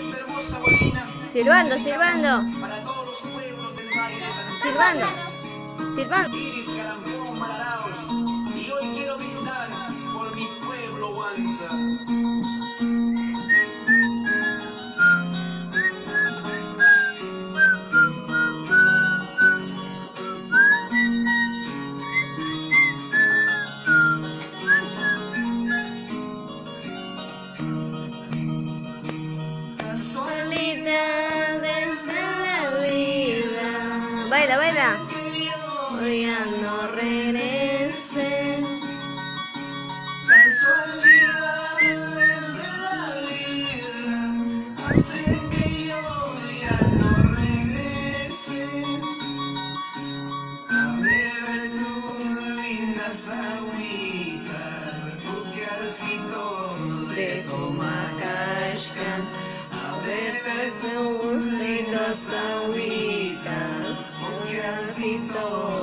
Silbando, silbando. Silbando. Silbando. Iris, Carambrón, Malaraos. Y hoy quiero brindar por mi pueblo Huanza. Baila, baila. Hoy ya no regrese. Casualidades de la vida hacen que yo ya no regrese a beber tus lindas agüitas, porque así todo Dejo Macashka. a beber tus lindas agüitas, porque así todo